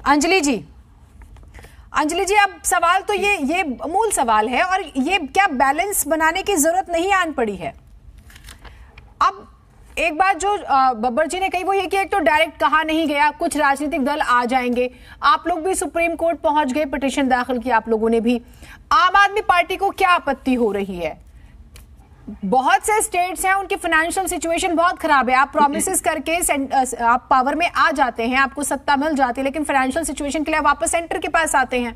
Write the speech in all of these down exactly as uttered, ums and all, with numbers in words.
अंजलि जी, अंजलि जी, अब सवाल तो ये ये मूल सवाल है, और ये क्या बैलेंस बनाने की जरूरत नहीं आन पड़ी है? अब एक बात जो बब्बर जी ने कही वो ये कि एक तो डायरेक्ट कहा नहीं गया, कुछ राजनीतिक दल आ जाएंगे, आप लोग भी सुप्रीम कोर्ट पहुंच गए, पिटीशन दाखिल किया आप लोगों ने भी। आम आदमी पार्टी को क्या आपत्ति हो रही है? बहुत से स्टेट्स हैं, उनकी फाइनेंशियल सिचुएशन बहुत खराब है, आप प्रोमिसेस करके आप पावर में आ जाते हैं, आपको सत्ता मिल जाती है, लेकिन फाइनेंशियल सिचुएशन के लिए वापस सेंटर के पास आते हैं।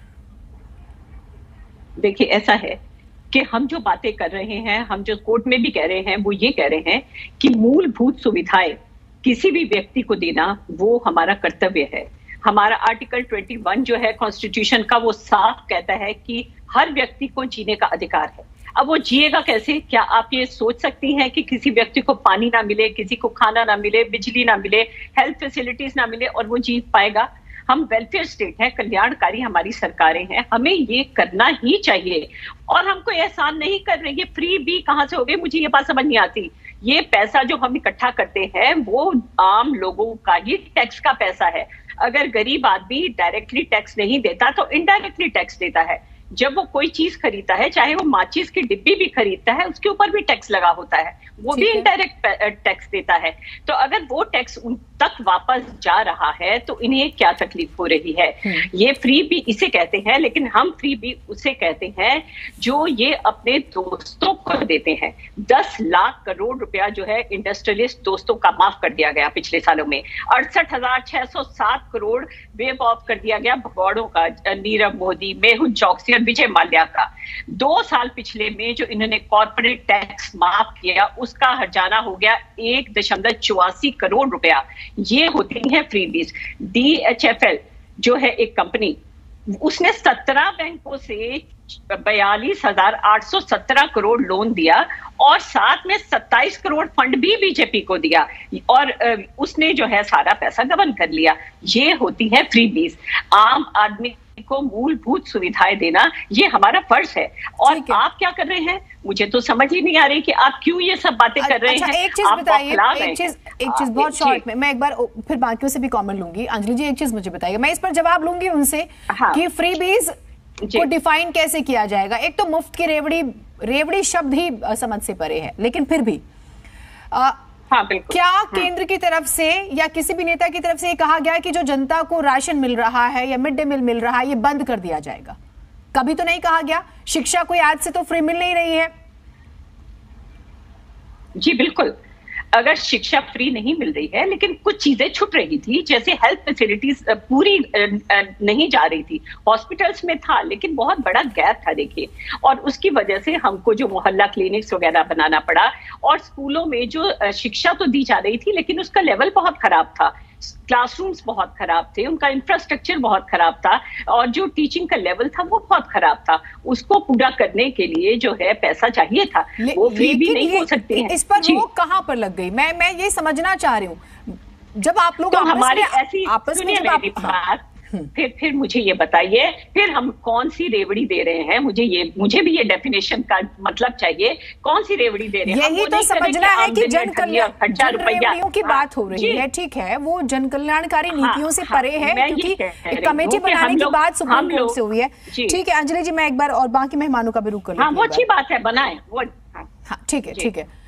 देखिए, ऐसा है कि हम जो बातें कर रहे हैं, हम जो कोर्ट में भी कह रहे हैं, वो ये कह रहे हैं कि मूलभूत सुविधाएं किसी भी व्यक्ति को देना वो हमारा कर्तव्य है। हमारा आर्टिकल इक्कीस जो है कॉन्स्टिट्यूशन का, वो साफ कहता है कि हर व्यक्ति को जीने का अधिकार है। अब वो जिएगा कैसे? क्या आप ये सोच सकती हैं कि किसी व्यक्ति को पानी ना मिले, किसी को खाना ना मिले, बिजली ना मिले, हेल्थ फैसिलिटीज ना मिले और वो जी पाएगा? हम वेलफेयर स्टेट है, कल्याणकारी हमारी सरकारें हैं, हमें ये करना ही चाहिए। और हम कोई एहसान नहीं कर रहे, ये फ्री भी कहां से हो गए, मुझे ये बात समझ नहीं आती। ये पैसा जो हम इकट्ठा करते हैं वो आम लोगों का ही टैक्स का पैसा है। अगर गरीब आदमी डायरेक्टली टैक्स नहीं देता तो इनडायरेक्टली टैक्स देता है। जब वो कोई चीज खरीदता है, चाहे वो माचिस की डिब्बी भी खरीदता है, उसके ऊपर भी टैक्स लगा होता है, वो भी इनडायरेक्ट टैक्स देता है। तो अगर वो टैक्स उन तक वापस जा रहा है तो इन्हें क्या तकलीफ हो रही है? ये फ्री भी इसे कहते हैं, लेकिन हम फ्री भी उसे कहते हैं जो ये अपने दोस्तों को देते हैं। दस लाख करोड़ रुपया जो है इंडस्ट्रियलिस्ट दोस्तों का माफ कर दिया गया पिछले सालों में। अड़सठ हजार छह सौ सात करोड़ वेव ऑफ कर दिया गया भगौड़ों का, नीरव मोदी, मेहुल चौकसी, विजय माल्या का। दो साल पिछले में जो इन्होंने कॉर्पोरेट टैक्स माफ किया, उसका हर्जाना हो गया एक दशमलव चौरासी करोड़ रुपया। ये होती है freebies. D H F L जो है एक कंपनी, उसने सत्रह बैंकों से बयालीस हजार आठ सौ सत्रह करोड़ लोन दिया और साथ में सत्ताईस करोड़ फंड भी बीजेपी को दिया, और उसने जो है सारा पैसा गबन कर लिया। ये होती है फ्रीबीज। आम आदमी को मूलभूत सुविधाएं देना ये हमारा फर्ज है। और आप क्या कर रहे हैं, मुझे तो समझ ही नहीं आ रही कि आप क्यों ये सब बातें कर रहे अच्छा, हैं। एक चीज बताइए, एक चीज एक चीज बहुत शॉर्ट में, मैं एक बार फिर बाकियों से भी कमेंट लूंगी। अंजलि जी, एक चीज मुझे बताइए, मैं इस पर जवाब लूंगी उनसे हाँ। कि फ्रीबीज को डिफाइन कैसे किया जाएगा? एक तो मुफ्त की रेवड़ी, रेवड़ी शब्द ही समझ से परे है, लेकिन फिर भी आ, हाँ, क्या केंद्र की तरफ से या किसी भी नेता की तरफ से ये कहा गया कि जो जनता को राशन मिल रहा है या मिड डे मील मिल रहा है ये बंद कर दिया जाएगा? कभी तो नहीं कहा गया। शिक्षा कोई आज से तो फ्री मिल नहीं रही है। जी बिल्कुल, अगर शिक्षा फ्री नहीं मिल रही है, लेकिन कुछ चीजें छूट रही थी, जैसे हेल्थ फैसिलिटीज पूरी नहीं जा रही थी। हॉस्पिटल्स में था, लेकिन बहुत बड़ा गैप था देखिए, और उसकी वजह से हमको जो मोहल्ला क्लिनिक्स वगैरह बनाना पड़ा। और स्कूलों में जो शिक्षा तो दी जा रही थी, लेकिन उसका लेवल बहुत खराब था। क्लासरूम्स बहुत खराब थे, उनका इंफ्रास्ट्रक्चर बहुत खराब था, और जो टीचिंग का लेवल था वो बहुत खराब था। उसको पूरा करने के लिए जो है पैसा चाहिए था, वो फ्री भी नहीं हो सकते हैं। इस पर रोक कहां पर लग गई? मैं मैं ये समझना चाह रही हूँ। जब आप लोग तो हमारी ऐसी आपस में जब आप बात फिर फिर मुझे ये बताइए, फिर हम कौन सी रेवड़ी दे रहे हैं? मुझे ये मुझे भी ये डेफिनेशन का मतलब चाहिए, कौन सी रेवड़ी दे रहे हैं? यही तो समझना है कि जन कल्याणकारियों की बात हो रही है, ठीक है, वो जन कल्याणकारी नीतियों से परे है, क्योंकि कमेटी बनाने की बात सुप्रीम कोर्ट से हुई है। ठीक है अंजलि जी, मैं एक बार और बाकी मेहमानों का भी रुख कर लूं। हाँ, वो अच्छी बात है, बनाए वो। हाँ ठीक है, ठीक है।